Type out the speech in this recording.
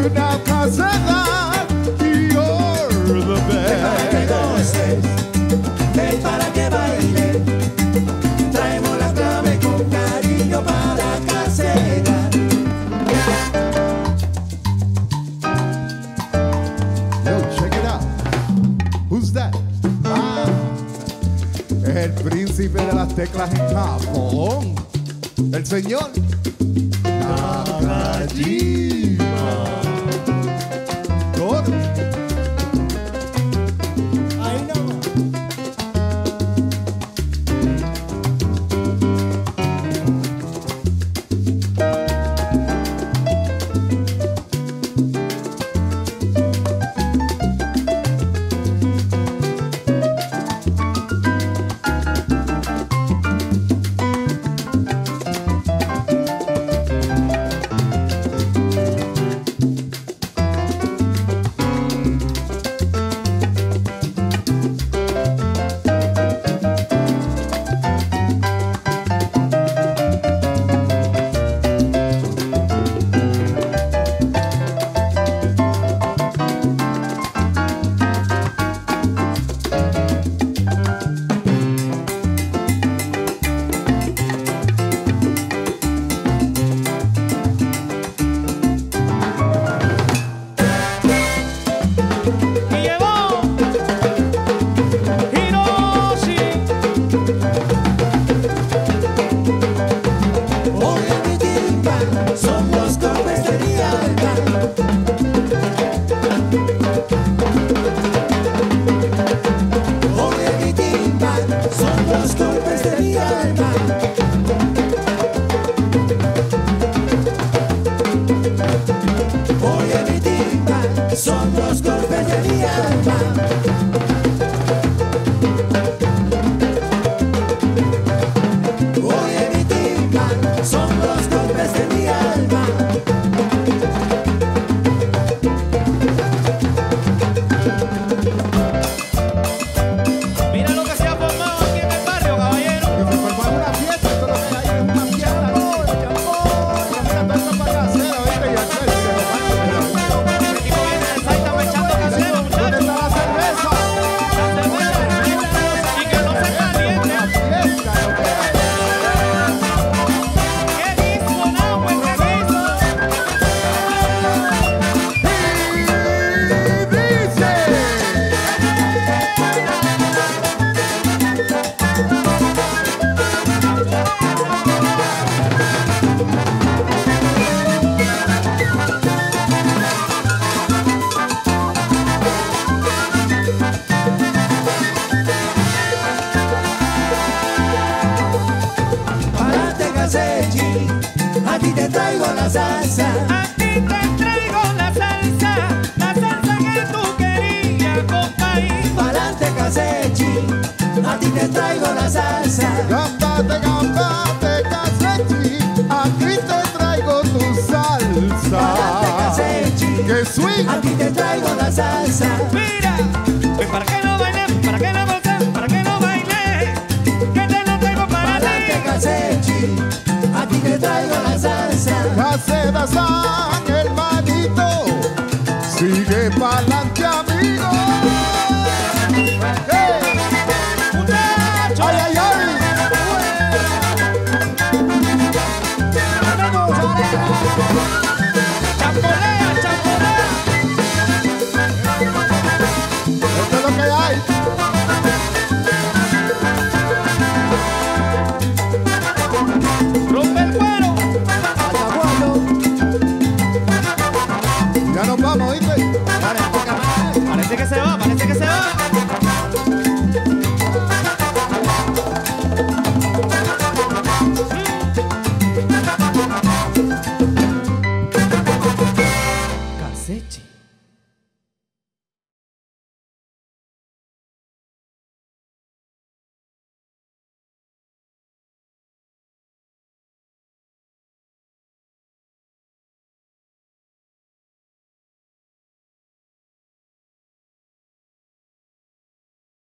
una caseta y you're the best. Ven para que baile, traemos la clave con cariño para casegar. Yo, check it out. Who's that? Ah, es el príncipe de las teclas en Japón, el señor Nakajima. Todo. Ahí no. Son los golpes de mi alma. Oye mi timba, son los golpes de mi alma. Mira lo que se ha formado aquí en el barrio, caballero. Que se formó en una fiesta, esto lo que hay es una fiesta. Mira toda esta payasera, ¿viste? Y aquel que lo baila. El tipo viene de Saitama echando casero, ¿Dónde muchachos. está la cerveza? La cerveza, y que no se caliente. Una fiesta lo que hay. ¿Qué hizo, Nahue? ¿Qué hizo? Y dice. Pa'lante Casechi, aquí te traigo la salsa. Aquí te traigo la salsa que tú querías, compadre. Pa'lante Casechi, a ti te traigo la salsa. Gambate, gambate, casechi, aquí te traigo tu Pa'lante salsa. Casechi, ¡Qué swing! a ti te traigo la salsa. Mira, pues para que no baile, para que no goce, para que no baile, que te lo traigo para Pa'lante ti. Casechi, a ti te traigo la salsa. Caseta San, hermanito, sigue pa'lante, amigo. ¡Hey! Muchachos, ¡Ay, ay, ay! champolea, champolea. Esto es lo que hay. Rompe el cuero. Hasta cuando, Ya nos vamos, ¿viste? Parece que se va, parece que se va.